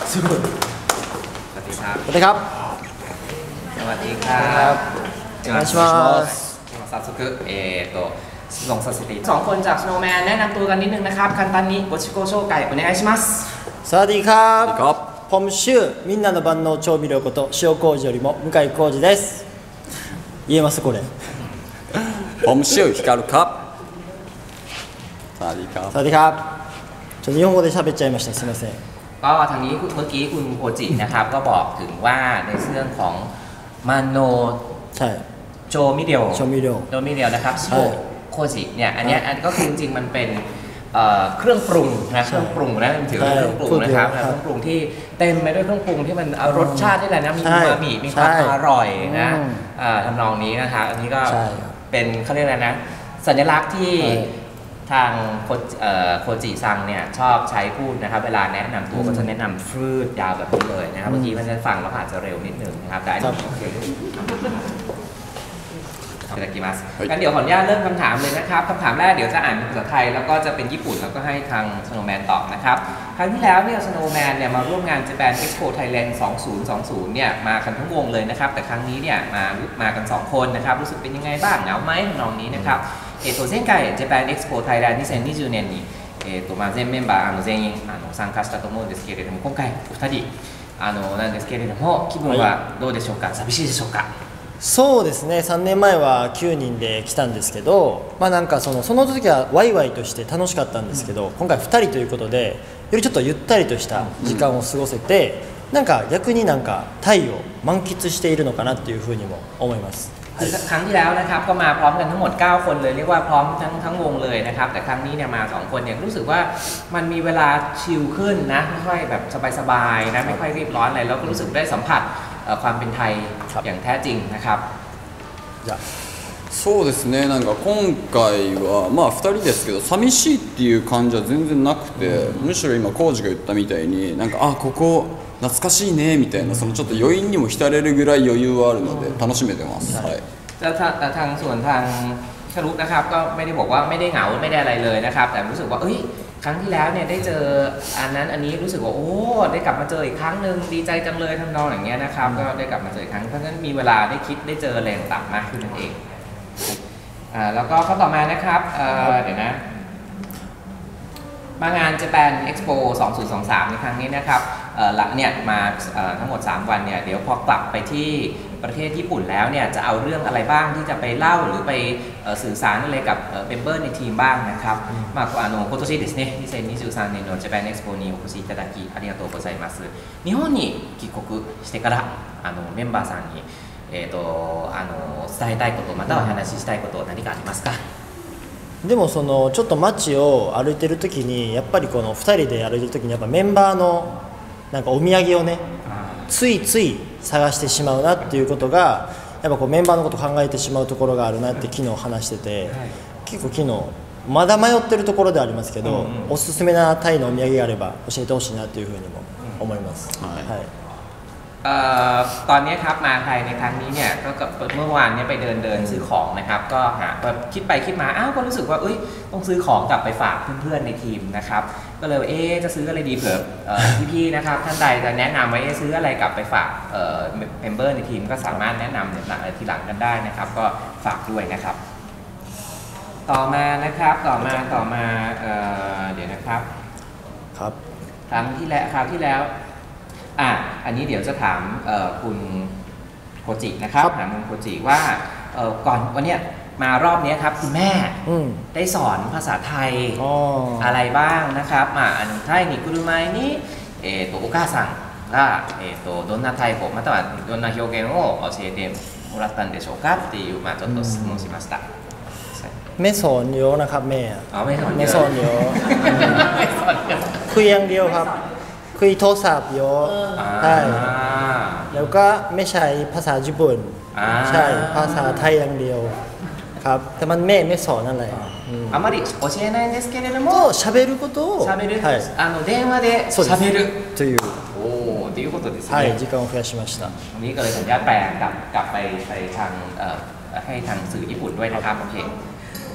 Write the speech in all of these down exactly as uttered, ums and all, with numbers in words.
すごいสวัสดีครับสวัสดีครับสวัสดีครับお願いします早速えーと質問させてสองคนจาก Snowman แนะนำตัวกันนิดนึงนะครับ簡単にご自己紹介お願いしますสวัสดีครับผมชื่อみんなの万能調味料こと塩麹よりも向井浩二です言えますこれผมชื่อฮิカルครับสวัสดีครับสวัสดีครับちょっと日本語で喋っちゃいましたすみませんก็ทางนี้เมื่อกี้คุณโคจินะครับก็บอกถึงว่าในเรื่องของมาโนใช่โจมิเดียวโจมิเดียวโจมิเดียวนะครับชิโอโคจิเนี่ยอันนี้อันก็คือจริงๆมันเป็นเครื่องปรุงนะเครื่องปรุงนะถือเป็นเครื่องปรุงนะครับเครื่องปรุงที่เต็มไปด้วยเครื่องปรุงที่มันรสชาติที่อะไรนะมีอูมามิมีความอร่อยนะทำนองนี้นะครับอันนี้ก็เป็นเขาเรียกอะไรนะสัญลักษณ์ที่ทางโคจิซังเนี่ยชอบใช้พูดนะครับเวลาแนะนำตัวก็จะแนะนำฟืดยาวแบบนี้เลยนะครับเมื่อกี้มันจะฟังแล้วอาจจะเร็วนิดนึงนะครับแต่อันนี้โอเคいただきますงั้นเดี๋ยวขออนุญาตเริ่มคำถามเลยนะครับคำถามแรกเดี๋ยวจะอ่านเป็นภาษาไทยแล้วก็จะเป็นญี่ปุ่นแล้วก็ให้ทาง Snowman ตอบนะครับครั้งที่แล้วเนี่ย Snowman เนี่ยมาร่วมงาน Japan Expo Thailand สองพันยี่สิบเนี่ยมากันทั้งวงเลยนะครับแต่ครั้งนี้เนี่ยมามากันสองคนนะครับรู้สึกเป็นยังไงบ้างเหงาไหมน้องนี้นะครับえっと前回 Japan Expo Thailand にせんにじゅうねんにえっとまあ全メンバーあの全員あの参加したと思うんですけれども今回お二人あのなんですけれども気分はどうでしょうか寂しいでしょうかそうですねさんねんまえはきゅうにんで来たんですけど、まあ、なんかそのその時はワイワイとして楽しかったんですけど、うん、今回ふたりということでよりちょっとゆったりとした時間を過ごせて、うん、なんか逆になんかタイを満喫しているのかなっていうふうにも思います。 ครั้งที่แล้วนะครับก็มาพร้อมกันทั้งหมดเก้าคนเลยเรียกว่าพร้อมทั้งทั้งวงเลยนะครับแต่ครั้งนี้เนี่ยมาสองคนเนี่ยรู้สึกว่ามันมีเวลาชิลขึ้นนะไม่ค่อยแบบสบายๆนะไม่ค่อยรีบร้อนอะไรแล้วก็รู้สึกได้สัมผัสความเป็นไทยอย่างแท้จริงนะครับじゃそうですねなんか今回はまあふたりですけど寂しいっていう感じは全然なくて、うん、むしろ今浩二が言ったみたいになんかあここ懐かしいねみたいなそのちょっと余韻にも浸れるぐらい余裕はあるので楽しめてます。はい。 แต่ทางส่วนทางชลุกนะครับก็ไม่ได้บอกว่าไม่ได้เหงาไม่ได้อะไรเลยนะครับแต่รู้สึกว่าเอ้ยครั้งที่แล้วเนี่ยได้เจออันนั้นอันนี้รู้สึกว่าโอ้ได้กลับมาเจออีกครั้งหนึ่งดีใจจังเลยทำนองอย่างเงี้ยนะครับก็ได้กลับมาเจออีกครั้งเพราะฉะนั้นมีเวลาได้คิดได้เจอแรงต่ำมากขึ้นนั่นเองอ่าแล้วก็ข้อต่อมานะครับเเดี๋ยวนะมางาน Japan Expo สองพันยี่สิบสามในครั้งนี้นะครับหลังเนี่ยมาทั้งหมดสามวันเนี่ยเดี๋ยวพอกลับไปที่ประเทศญี่ปุ่นแล้วเนี่ยจะเอาเรื่องอะไรบ้างที่จะไปเล่าหรือไปสื่อสารอะไรกับเมมเบอร์ในทีมบ้างนะครับまああの今年ですねにせんにじゅうさんねんの Japan Expo にお越しいただきありがとうございます日本に帰国してからあのメンバーさんにえっとあの伝えたいことまたはお話ししたいこと何かありますかでもそのちょっと街を歩いてる時にやっぱりこのふたりで歩いてる時にやっぱメンバーのなんかお土産をねついつい探してしまうなっていうことがやっぱこうメンバーのことを考えてしまうところがあるなって昨日話してて結構昨日まだ迷ってるところではありますけど、うんうん、おすすめなタイのお土産があれば教えてほしいなというふうにも思います。はい、はいตอนนี้ครับมาไทยในครั้งนี้เนี่ยก็เมื่อวานเนี่ยไปเดินเดินซื้อของนะครับก็หาแบบคิดไปคิดมาอ้าวก็รู้สึกว่าเอ้ยต้องซื้อของกลับไปฝากเพื่อนๆในทีมนะครับก็เลยเอ๊ะจะซื้ออะไรดีเผื่อพี่ๆนะครับท่านใดจะแนะนำไว้ซื้ออะไรกลับไปฝากเมมเบอร์ในทีมก็สามารถแนะนำในทีหลังกันได้นะครับก็ฝากด้วยนะครับต่อมานะครับต่อมาต่อมาเดี๋ยวนะครับครับครั้งที่แล้วคราวที่แล้วอ่ะอันนี้เดี๋ยวจะถามคุณโคจินะครับถามคุณโคจิว่าก่อนวันนี้มารอบนี้ครับคุณแม่ได้สอนภาษาไทยอะไรบ้างนะครับอ่ะอันไทยนี่กุรุไมนี่เอโตโอก้าซังがえっとどんなタイプまたはどんな表現を教えてもらったんでしょうかっていうまあちょっと質問しましたไม่สอนเยอะนะครับแม่อ๋อไม่สอนไม่สอนเยอะคุยอย่างเดียวครับคุยโทรศัพท์เยอะใช่แล้วก็ไม่ใช่ภาษาญี่ปุ่นใช่ภาษาไทยอย่างเดียวครับแต่มันแม่ไม่สอนอะไรあまり教えないんですけれども喋ることを喋るあの電話で喋るというโอ้ということですねはい時間を増やしましたวันนี้ก็เลยสัญญาแปลกลับกลับไปไปทางให้ทางสื่อญี่ปุ่นด้วยนะครับโอเค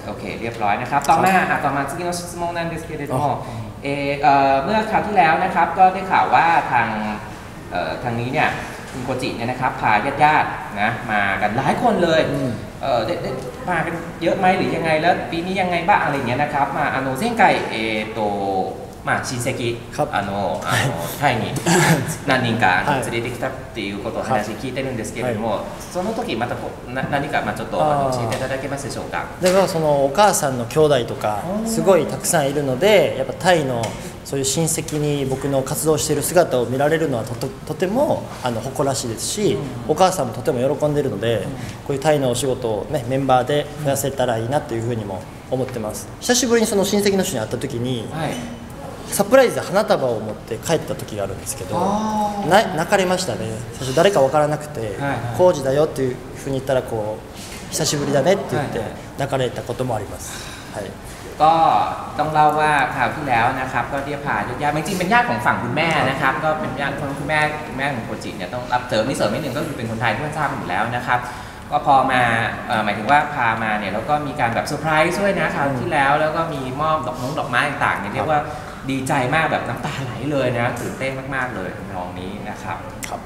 โอเคเรียบร้อยนะครับต่อมาอ่ะต่อมา次の質問なんですけれどもเออเอ่อเมื่อคราวที่แล้วนะครับก็ได้ข่าวว่าทางเอ่อทางนี้เนี่ยคุณโกจิเนี่ยนะครับพาญาติๆนะมากันหลายคนเลยเออได้ได้มากันเยอะไหมหรือยังไงแล้วปีนี้ยังไงบ้างอะไรอย่างเงี้ยนะครับมาあの前回えっとまあ親戚あのあのタイに何人かあの連れてきたっていうことを話聞いてるんですけれども、その時またこな何かまあちょっとあの教えていただけますでしょうか。 だからそのお母さんの兄弟とかすごいたくさんいるので、やっぱタイのそういう親戚に僕の活動している姿を見られるのはとととてもあの誇らしいですし、お母さんもとても喜んでいるので、こういうタイのお仕事をねメンバーで増やせたらいいなというふうにも思ってます。久しぶりにその親戚の人に会った時に。はいサプライズで花束を持って帰った時があるんですけどな泣かれましたね。最初誰か分からなくて「コウジだよ」っていうふうに言ったらこう「久しぶりだね」って言って泣かれたこともあります、はい、 ก็ต้องเล่าว่าคราวที่แล้วนะครับก็ได้พาญาติจริงๆเป็นญาติของฝั่งคุณแม่นะครับก็เป็นญาติของคุณแม่คุณแม่ของโกจิเนี่ยต้องรับเสริมนิดเสริมนิดหนึ่งก็คือเป็นคนไทยที่ทราบอยู่แล้วนะครับก็พอมาหมายถึงว่าพามาเนี่ยแล้วก็มีการแบบเซอร์ไพรส์ด้วยนะคราวที่แล้วแล้วก็มีมอบดอกม้งดอกไม้ต่างๆเนี่ยเรียกว่าดีใจมากแบบน้ำตาไหลเลยนะตื่นเต้นมากๆเลยน้องนี้นะครับ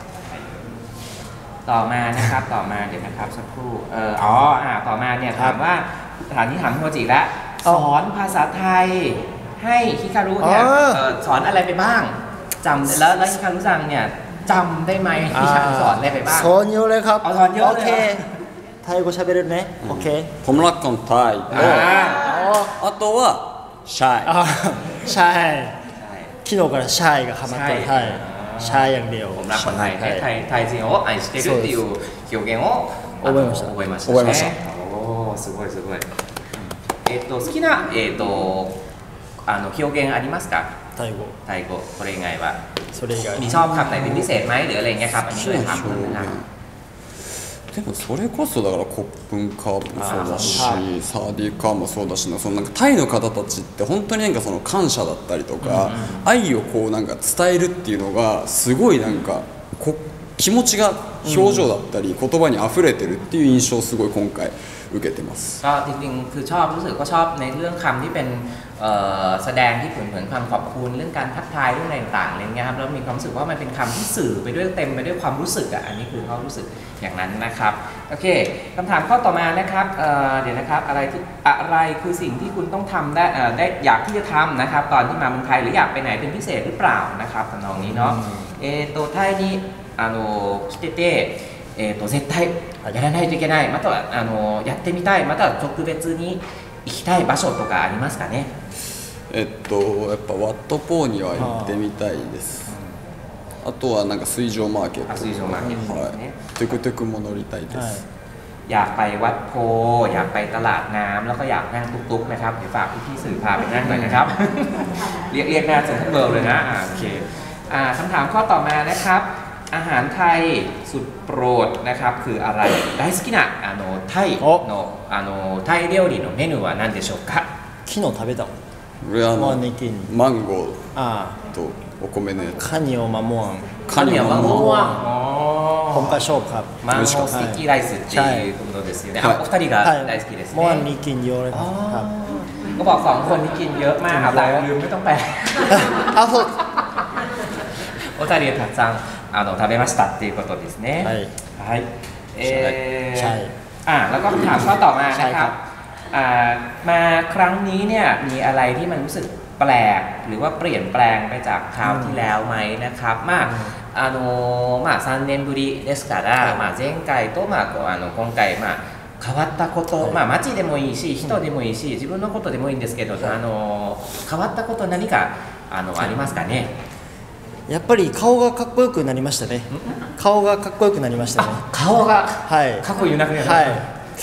ต่อมานะครับต่อมาเดี๋ยวนะครับสักครู่เอ่ออ๋ออ่าต่อมาเนี่ยถามว่าถามที่ถามโมจิแล้วสอนภาษาไทยให้ฮิคารุเนี่ยสอนอะไรไปบ้างจำแล้วแล้วฮิคารุซังเนี่ยจำได้ไหมฮิคารุสอนอะไรไปบ้างสอนเยอะเลยครับสอนเยอะเลยไทย語喋れるねโอเคผมรักคนไทยあとはシャイシャイ昨日からシャイがハマってるはいシャイอย่างเดียวผมรักคนไทยให้ไทยไทย人を愛してるっていう表現を覚えました覚えました覚えましたおーすごいすごいえっと好きなえっとあの表現ありますかタイ語タイ語これ以外はそれ以外มีชอบคำไหนเป็นพิเศษไหมหรืออะไรเงี้ยครับอันนี้เลยถามเพิ่มนะครับでもそれこそだからコップンカーもそうだしサーディーカーもそうだしなそのなんかタイの方たちって本当になんかその感謝だったりとか愛をこうなんか伝えるっていうのがすごいなんかこ気持ちが表情だったり言葉にあふれてるっていう印象をすごい今回受けてますก็จริงๆคือชอบรู้สึกก็ชอบในเรื่องคำที่เป็นแสดงที่เหมือนความขอบคุณเรื่องการทักทายเรื่องอะไรต่างๆอะไรเงี้ยครับแล้วมีความรู้สึกว่ามันเป็นคำที่สื่อไปด้วยเต็มไปด้วยความรู้สึกอ่ะอันนี้คือเขารู้สึกอย่างนั้นนะครับโอเคคำถามข้อต่อมานะครับ เ, เดี๋ยวนะครับอะไรที่อะไรคือสิ่งที่คุณต้องทำได้ได้อยากที่จะทำนะครับตอนที่มาเมืองไทยหรืออยากไปไหนเป็นพิเศษหรือเปล่านะครับทำนองนี้เนาะเอโตไทยにあの来ててえー、と絶対やらないといけないまたはあのやってみたいまたは特別に行きたい場所とかありますかねえっとやっぱワットポーには行ってみたいです あ, あとはなんか水上マーケット水上マーケットですね、 はい、トゥクトゥクも乗りたいです、はい、 อยากไปวัดโพอยากไปตลาดน้ำแล้วก็อยากนั่งตุ๊กๆนะครับเดี๋ยวฝากพี่ๆสื่อพาไปนั่งหน่อยนะครับ เรียกเรียกหน้าเซ็นทรัลเวิลด์เลยนะอ่าโอเคอ่าคำถามข้อต่อมานะครับอาหารไทยสุดโปรดนะครับคืออะไร大好きなあのタイのあのタイ料理のメニューは何でしょうか昨日食べたもん俺あのマンゴーとお米のやつカニオマモアンカニオマモアンผมก็ชอบครับマンゴースティッキーライスっていうことですよねお二人が大好きですねモアンにกินเยอะเลยครับก็บอกสองคนที่กินเยอะมากครับแต่ลืมไม่ต้องแปลあそうお二人たくさんあの食べましたっていうことですねはいはいเออใช่อ่าแล้วก็คำถามข้อต่อมานะครับอ่ามาครั้งนี้เนี่ยมีอะไรที่มันรู้สึกแปลกหรือว่าเปลี่ยนแปลงไปจากคราวที่แล้วไหมนะครับまああのまあさんねんぶりですからまあ前回とまああの今回まあ変わったこと、まあ街でもいいし人でもいいし自分のことでもいいんですけどあの変わったこと何かあのありますかねやっぱり顔がかっこよくなりましたね顔がかっこよくなりましたね顔がはいかっこよくなりましたはい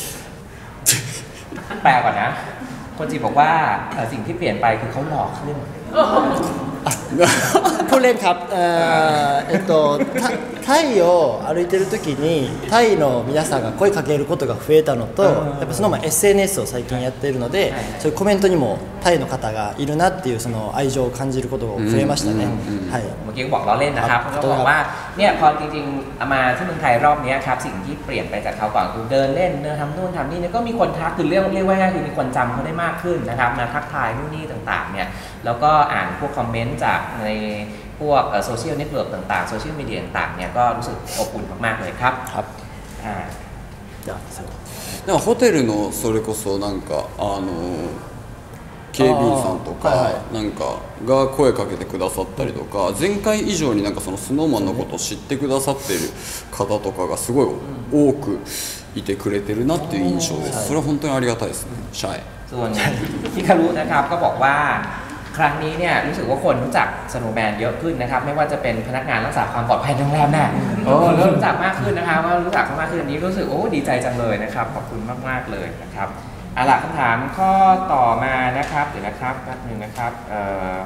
แปลก่อนนะคนจีบอกว่าสิ่งที่เปลี่ยนไปคือเขาหล่อขึ้นพูดเล่นครับเอ่อえっとタイを歩いてる時にタイの皆さんが声かけることが増えたのと、やっぱそのまま エスエヌエス を最近やっているので、そういうコメントにもタイの方がいるなっていうその愛情を感じることが増えましたね。はい。 เมื่อกี้บอกเราเล่นนะครับเขาบอกว่าเนี่ยพอจริงๆมาที่เมืองไทยรอบนี้ครับสิ่งที่เปลี่ยนไปจากเขาก่อนคือเดินเล่นเดินทำนู่นทำนี่เนี่ยก็มีคนทักคือเรียกเรียกว่าง่ายคือมีคนจำเขาได้มากขึ้นนะครับมาทักทายนู่นนี่ต่างๆเนี่ยแล้วก็อ่านพวกคอมเมนต์จากในพวกโซเชียลเน็ตเวิร์กต่างๆโซเชียลมีเดียต่างๆเนี่ยก็รู้สึกอบอุ่นมากๆเลยครับครับอ่าなんかホテルのそれこそなんかあの警備員さんとか、はいはい、なんかが声かけてくださったりとか、前回以上になんかそのスノーマンのことを知ってくださっている方とかがすごい多くいてくれてるなっていう印象です。それは本当にありがたいですね。シャイ。 ส่วนฮิคารุนะครับก็บอกว่าครั้งนี้เนี่ยรู้สึกว่าคนรู้จักสโนว์แมนเยอะขึ้นนะครับไม่ว่าจะเป็นพนักงานรักษาความปลอดภัยโรงแรมน่ะโอ้แล้วรู้จักมากขึ้นนะครับว่ารู้จักเขามากขึ้นอันนี้รู้สึกโอ้ดีใจจังเลยนะครับขอบคุณมากๆเลยนะครับเอาล่ะคำถามข้อต่อมานะครับเดี๋ยวนะครับแป๊บนึงนะครับเอ่อ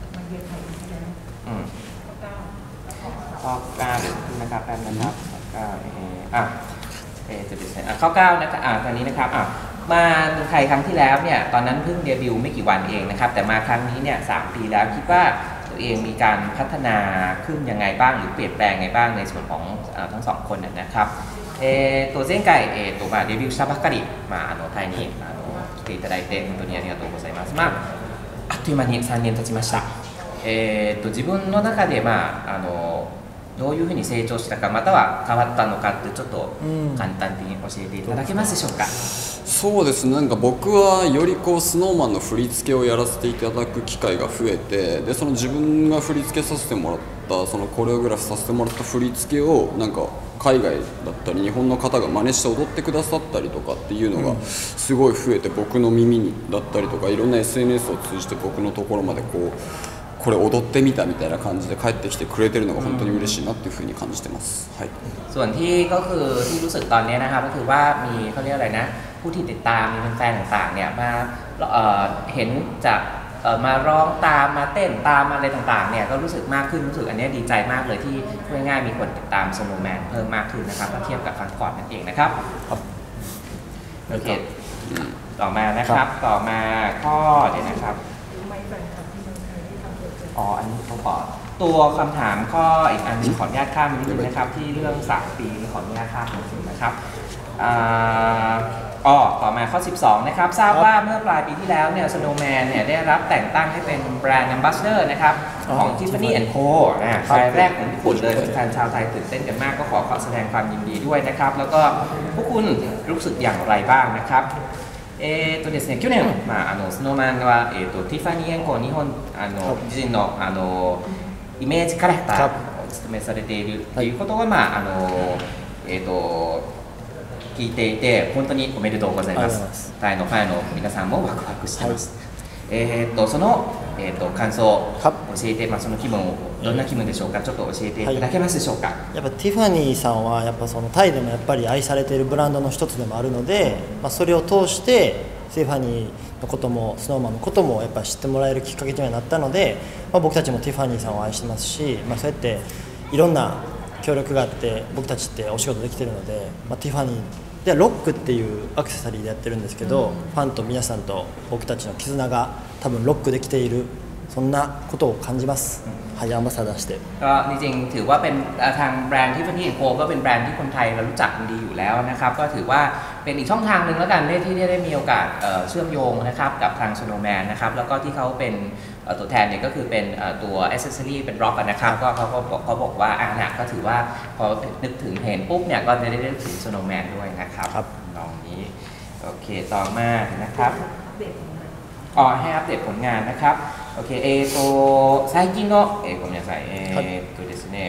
ข้อเก้านะครับแป๊บนะครับข้อเก้าอ่ะเอจะเป็นอ่ะข้อเก้านะครับอ่ะตอนนี้นะครับอ่ะมาเมืองไทยครั้งที่แล้วเนี่ยตอนนั้นเพิ่งเดบิวต์ไม่กี่วันเองนะครับแต่มาครั้งนี้เนี่ยสามปีแล้วคิดว่าตัวเองมีการพัฒนาขึ้นยังไงบ้างหรือเปลี่ยนแปลงไงบ้างในส่วนของทั้งสองคนนะครับえー、と前回、えーとまあ、デビューしたばっかり、まあ、あのタイにあの来ていただいて本当にありがとうございます、まあ、あっという間にさんねん経ちました、えー、と自分の中で、まあ、あのどういうふうに成長したかまたは変わったのかってちょっと簡単に教えていただけますでしょうか、うん、 そうですねなんか僕はよりこうスノーマンの振り付けをやらせていただく機会が増えてでその自分が振り付けさせてもらったそのコレオグラフさせてもらった振り付けをなんか海外だったり日本の方が真似して踊ってくださったりとかっていうのがすごい増えて僕の耳にだったりとかいろんな エスエヌエス を通じて僕のところまでこうこれ踊ってみたみたいな感じで帰ってきてくれてるのが本当に嬉しいなっていうふうに感じてます、はい、 ส่วนที่ก็คือที่รู้สึกตอนนี้นะครับก็คือว่ามีเขาเรียกอะไรนะผู้ที่ติดตามมีแฟนๆต่างๆเนี่ยมาเห็นจากมาร้องตามมาเต้นตามอะไรต่างๆเนี่ยก็รู้สึกมากขึ้นรู้สึกอันนี้ดีใจมากเลยที่ง่ายๆมีคนติดตามสโนว์แมนเพิ่มมากขึ้นนะครับเมื่อเทียบกับครั้งก่อนนั่นเองนะครับโอเคต่อมานะครับต่อมาข้อเดี๋ยวนะครับอ๋ออันนี้เขาขอตัวคำถามข้ออีกอันนึงขออนุญาตข้ามนิดนึงนะครับที่เรื่องสามปีขออนุญาตข้ามนิดนึงนะครับอ๋อต่อมาข้อสิบสองนะครับทราบว่าเมื่อปลายปีที่แล้วเนี่ย Snowman เนี่ยได้รับแต่งตั้งให้เป็นแบรนด์ Ambassador นะครับของ Tiffany แอนด์ Co นะรายแรกของญี่ปุ่นเลยแฟนชาวไทยตื่นเต้นกันมากก็ขอขอแสดงความยินดีด้วยนะครับแล้วก็พวกคุณรู้สึกอย่างไรบ้างนะครับえーとですね、去年、まあ、あのスノーマンは、えー、とティファニーエンコ日本あの自身のあのイメージキャラクターを務めされているということは、まああのえー、と聞いていて本当におめでとうございます。タイのファンの皆さんもワクワクしています。はいえー、とその、えー、と感想を教えて、まあ、その気分をどんな気分でしょうかちょっと教えていただけますでしょうか、はい、 やっぱティファニーさんはやっぱそのタイでもやっぱり愛されているブランドの一つでもあるので、まあ、それを通してティファニーのこともスノーマンのこともやっぱ知ってもらえるきっかけにはなったので、まあ、僕たちもティファニーさんを愛してますし、まあ、そうやっていろんな協力があって僕たちってお仕事できているので、まあ、ティファニーではロックっていうアクセサリーでやってるんですけど、うん、ファンと皆さんと僕たちの絆が多分ロックできているそんなことを感じます、うん、はいアンバサダーしてก็จริงๆถือว่าเป็นทางแบรนด์ที่Tiffany แอนด์ Co ก็เป็นแบรนด์ที่คนไทยเรารู้จักกันดีอยู่แล้วนะครับก็ถือว่าเป็นอีกช่องทางหนึ่งแล้วกันที่ได้มีโอกาสเชื่อมโยงนะครับกับทาง Snowman นะครับแล้วก็ที่เขาเป็นตัวแทนเนี่ยก็คือเป็นตัวแอ c เซสซอรี่เป็นร็อกนะครับก็เขาก็เขาบอกว่าอ่ะนะก็ถือว่าพอนึกถึงเห็นปุ๊บเนี่ยก็จะได้นึกถึง Snowman ด้วยนะครับลองนี้โอเคต่อมานะครับอ๋อให้อัปเดตผลงานนะครับโอเคえーと最近のえーごめんなさいえーとですね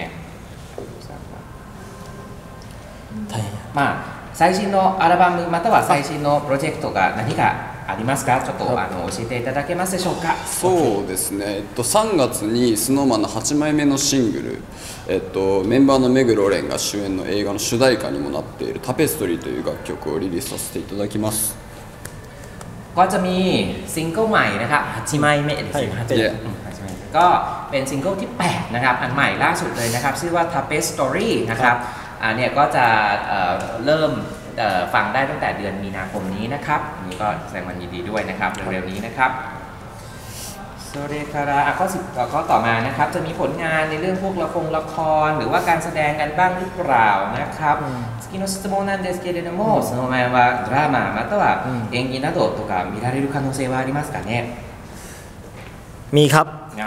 まあ最新のアルバムまたは最新のプロジェクトが何かありますかちょっとあの教えていただけますでしょうかそうですね、えっと、さんがつに スノーマン のはちまいめのシングル、えっと、メンバーの目黒蓮が主演の映画の主題歌にもなっているタペストリーという楽曲をリリースさせていただきますก็จะมีซิงเกิลใหม่นะครับฮัจิไมเมะですよฮัจิไมก็เป็นซิงเกิลที่แปดนะครับอันใหม่ล่าสุดเลยนะครับชื่อว่า Tapestry นะครับอันเนี้ยก็จะเอ่อเริ่มเอ่อฟังได้ตั้งแต่เดือนมีนาคมนี้นะครับนี่ก็แสดงความยินดีด้วยนะครับเร็วๆนี้นะครับโซเรคาราข้อสิบข้อต่อมานะครับจะมีผลงานในเรื่องพวกละครละครหรือว่าการแสดงกันบ้างหรือเปล่านะครับ次の質問なんですけれどもその前はドラマまたは演技などとか見られる可能性はありますかねมีครับ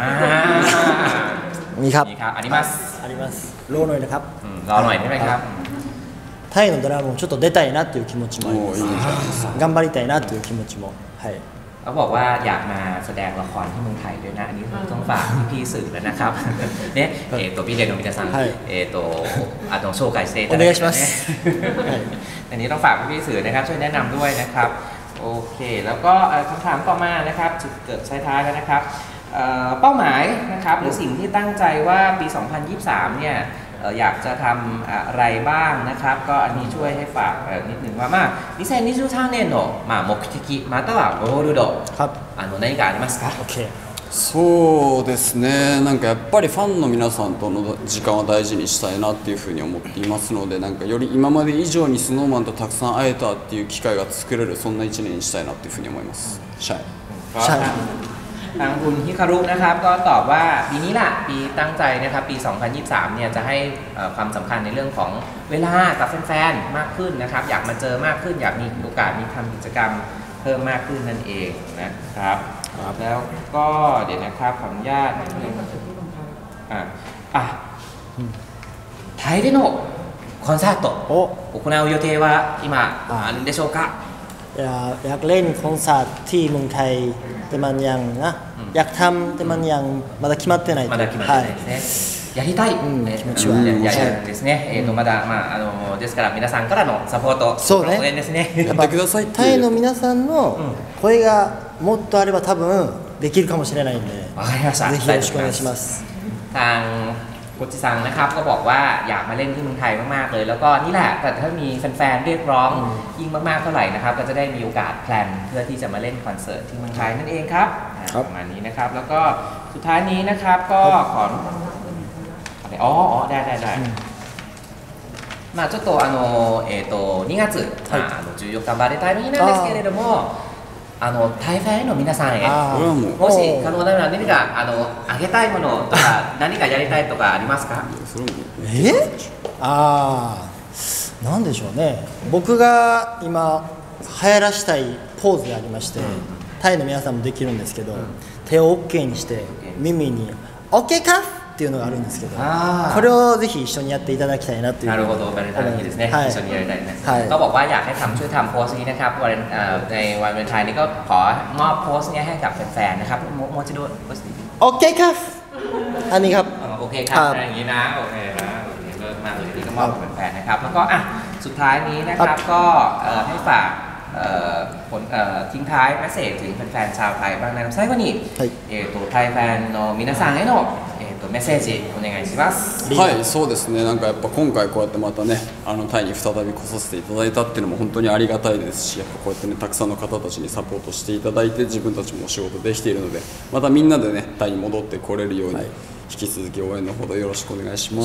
มีครับมีครับありますありますรอหน่อยนะครับรอหน่อยได้ไหมครับタイのドラマもちょっと出たいなっていう気持ちもあります頑張りたいなっていう気持ちもはいเขาบอกว่าอยากมาแสดงละครที่เมืองไทยด้วยนะอันนี้ต้องฝากพี่สื่อแล้วนะครับเนี่ยเอโตพี่เดโนมิตาซังเอโตอาโตโชไกเซตอันนี้ต้องฝากพี่สื่อนะครับช่วยแนะนำด้วยนะครับโอเคแล้วก็คำถามต่อมานะครับจุดเกิดท้ายๆแล้วนะครับเป้าหมายนะครับหรือสิ่งที่ตั้งใจว่าปี สองพันยี่สิบสาม เนี่ยอยากจะทำอะไรบ้างนะครับก็อันนี้ช่วยให้ฝากนิดนึงว่าまあにせんにじゅうさんねんのまあ目的またはゴールドあの何かありますか？ そうですねなんかやっぱりファンの皆さんとの時間は大事にしたいなっていうふうに思っていますのでなんかより今まで以上にスノーマンとたくさん会えたっていう機会が作れるそんないちねんにしたいなっていうふうに思いますシャイシャイทางคุณฮิคารุนะครับก็ตอบว่าปีนี้แหละปีตั้งใจนะครับปี สองพันยี่สิบสาม เนี่ยจะให้ความสำคัญในเรื่องของเวลากับแฟนๆมากขึ้นนะครับอยากมาเจอมากขึ้นอยากมีโอกาสมีทำกิจกรรมเพิ่มมากขึ้นนั่นเองนะครับแล้วก็เดี๋ยวนะครับขออนุญาตอ่ะอ่ะไทยでのコンサート行う予定は今あるんでしょうかอยากเล่นคอนเสิร์ตที่เมืองไทยแต่มันยังนะอยากทำแต่มันยังまだ決まってないまだ決まってないですねやりたい気持ちはやりたいですねえっとまだまああのですから皆さんからのサポートそうね応援ですねやってくださいタイの皆さんの声がもっとあれば多分できるかもしれないんでわかりましたぜひよろしくお願いしますทางโคจิซังนะครับก็บอกว่าอยากมาเล่นที่เมืองไทยมากๆเลยแล้วก็นี่แหละแต่ถ้ามีแฟนๆเรียกร้องยิ่งมากๆเท่าไหร่นะครับก็จะได้มีโอกาสแพลนเพื่อที่จะมาเล่นคอนเสิร์ตที่เมืองไทยนั่นเองครับประมาณนี้นะครับแล้วก็สุดท้ายนี้นะครับก็ขออ๋ออ๋อได้ได้ได้まあちょっとあのえっとにがつあのじゅうよっかバレンタインの日なんですけれどもあのタイファンへの皆さんへもし可能なら何かあのあげたいものとか何かやりたいとかありますか？ え？ああ、なんでしょうね。僕が今流行らしたいポーズがありまして、タイの皆さんもできるんですけど、手を OK にして耳に OK かっていうのがあるんですけど、これをぜひ一緒にやっていただきたいなという。 なるほど、バレンタインですね。一緒にやりたいです。ก็บอกว่าอยากให้ทำช่วยทำโพสต์นี้นะครับวันในวันวาเลนไทน์นี้ก็ขอมอบโพสต์นี้ให้กับแฟนๆนะครับโมจิโดโพสต์นี้ OK ครับอันนี้ครับโอเคครับอย่างนี้นะโอเคนะโอเคเลิศมากเลยที่ก็มอบกับแฟนๆนะครับแล้วก็อ่ะสุดท้ายนี้นะครับก็ให้ฝากผลทิ้งท้ายเมสเสจถึงแฟนๆชาวไทยบ้างนะครับ最後にえっとタイファンの皆さんへのメッセージお願いします。 はい、そうですね。なんかやっぱ今回こうやってまたね、あのタイに再び来させていただいたっていうのも本当にありがたいですし、やっぱこうやってねたくさんの方たちにサポートしていただいて自分たちもお仕事できているので、またみんなでねタイに戻ってこれるように。はい引き続き応援のほどよろしくお願いします。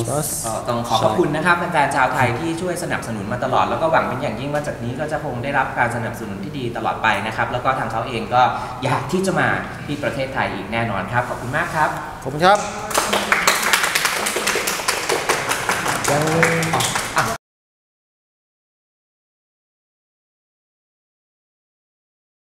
ต้องขอบพระคุณนะครับแฟนๆชาวไทยที่ช่วยสนับสนุนมาตลอดแล้วก็หวังเป็นอย่างยิ่งว่าจากนี้ก็จะคงได้รับการสนับสนุนที่ดีตลอดไปนะครับแล้วก็ทางเขาเองก็อยากที่จะมาที่ประเทศไทยอีกแน่นอนครับขอบคุณมากครับขอบคุณครับ